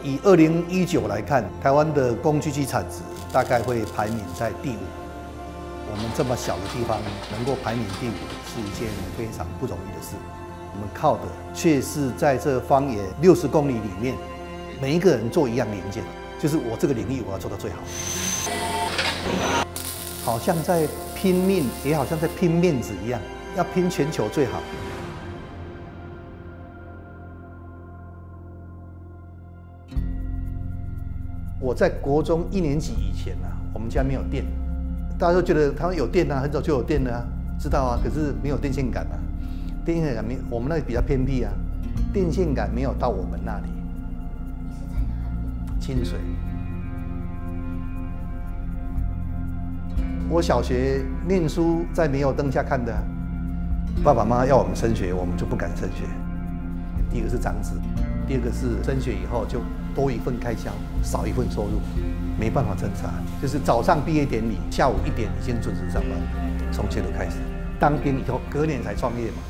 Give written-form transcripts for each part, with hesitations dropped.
以2019来看，台湾的工具机产值大概会排名在第5。我们这么小的地方能够排名第5，是一件非常不容易的事。我们靠的却是在这方圆60公里里面，每一个人做一样零件，就是我这个领域我要做到最好。好像在拼命，也好像在拼面子一样，要拼全球最好。我在国中1年级以前啊，我们家没有电，大家都觉得他们有电啊，很早就有电了啊，知道啊，可是没有电线杆啊，电线杆没，我们那里比较偏僻啊，电线杆没有到我们那里。清水。我小学念书在没有灯下看的啊，爸爸妈妈要我们升学，我们就不敢升学。第一个是长子，第二个是升学以后就多一份开销，少一份收入，没办法挣扎。就是早上毕业典礼，下午1点已经准时上班，从这都开始。当兵以后，隔年才创业嘛。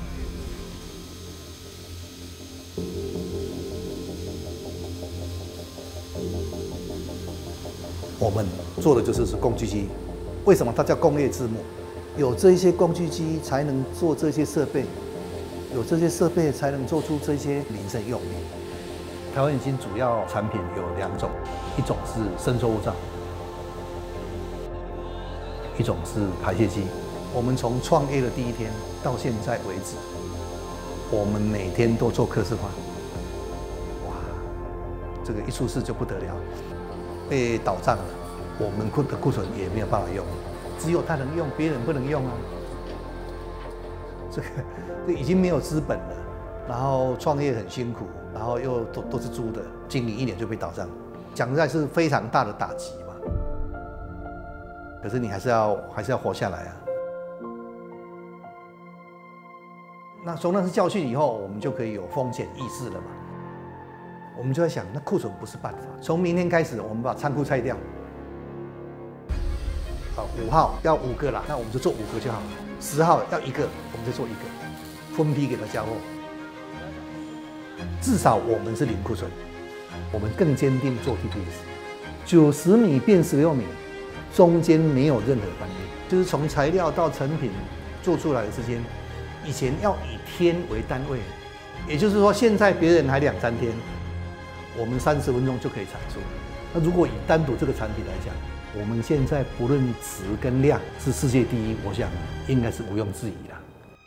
我们做的就是工具机，为什么它叫工业之母？有这些工具机才能做这些设备，有这些设备才能做出这些民生用品。台湾引进主要产品有2种，一种是伸缩物罩，一种是排泄机。我们从创业的第1天到现在为止，我们每天都做客制化。哇，这个一出事就不得了，被倒账了，我们的库存也没有办法用，只有他能用，别人不能用啊。这已经没有资本了，然后创业很辛苦。然后又都是租的，经营1年就被倒账，讲实在是非常大的打击嘛。可是你还是要活下来啊。那从那次教训以后，我们就可以有风险意识了嘛。我们就在想，那库存不是办法。从明天开始，我们把仓库拆掉。5号要5个啦，那我们就做5个就好了。10号要1个，我们就做1个，分批给他交货。至少我们是零库存，我们更坚定做 TPS，90米变16米，中间没有任何翻页，就是从材料到成品做出来的时间，以前要以天为单位，也就是说现在别人还2、3天，我们30分钟就可以产出。那如果以单独这个产品来讲，我们现在不论质跟量是世界第1，我想应该是毋庸置疑啦。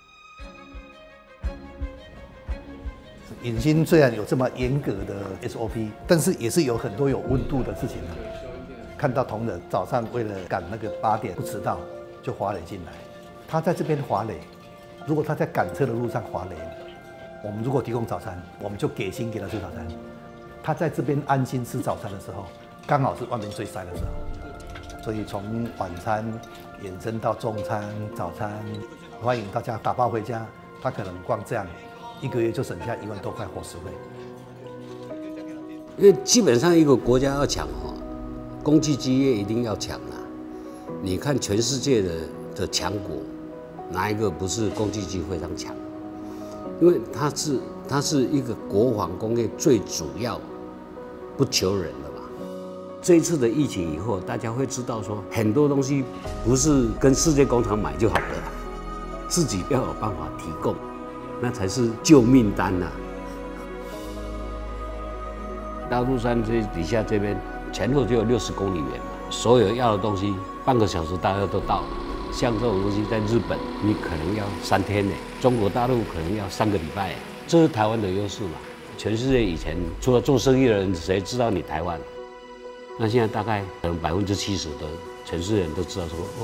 引新虽然有这么严格的 SOP， 但是也是有很多有温度的事情啊。看到同仁早上为了赶那个8点不迟到，就滑垒进来。他在这边滑垒，如果他在赶车的路上滑垒，我们如果提供早餐，我们就给薪给他吃早餐。他在这边安心吃早餐的时候，刚好是外面最塞的时候。所以从晚餐延伸到中餐、早餐，欢迎大家打包回家。他可能光这样1个月就省下1万多块伙食费。 因为基本上一个国家要强工具机业一定要强啊！你看全世界的强国，哪一个不是工具机非常强？因为它是一个国防工业最主要不求人的嘛。这一次的疫情以后，大家会知道说，很多东西不是跟世界工厂买就好了，自己要有办法提供。那才是救命单呐！大肚山这底下这边前后就有60公里远嘛，所有要的东西半个小时大概都到了。像这种东西在日本你可能要3天呢，中国大陆可能要3个礼拜，这是台湾的优势嘛。全世界以前除了做生意的人，谁知道你台湾？那现在大概可能70%的全世界人都知道说哦，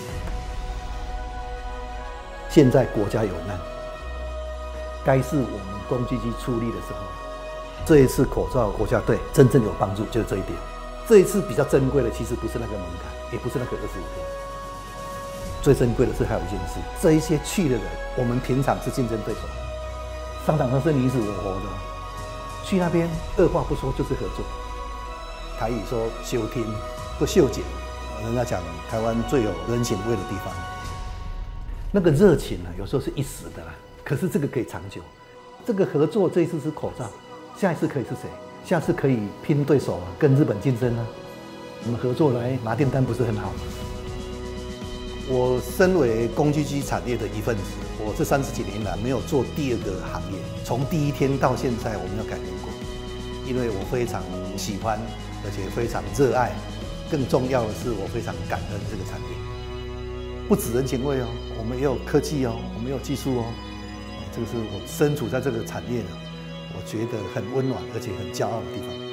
现在国家有难。该是我们工具机出力的时候，这一次口罩国家队真正有帮助，就是这一点。这一次比较珍贵的，其实不是那个门槛，也不是那个25天，最珍贵的是还有一件事，这一些去的人，我们平常是竞争对手，商场上是你死我活的，去那边二话不说就是合作。台语说修听不修剪，人家讲台湾最有人情味的地方，那个热情啊，有时候是一时的啦。可是这个可以长久，这个合作这一次是口罩，下一次可以是谁？ 下次可以拼对手啊，跟日本竞争啊。我们合作来拿订单不是很好吗？我身为工具机产业的一份子，我这30几年来没有做第二个行业，从第一天到现在我没有改变过，因为我非常喜欢，而且非常热爱，更重要的是我非常感恩这个产业。不止人情味哦，我们也有科技哦，我们也有技术哦，这个是我身处在这个产业的，我觉得很温暖而且很骄傲的地方。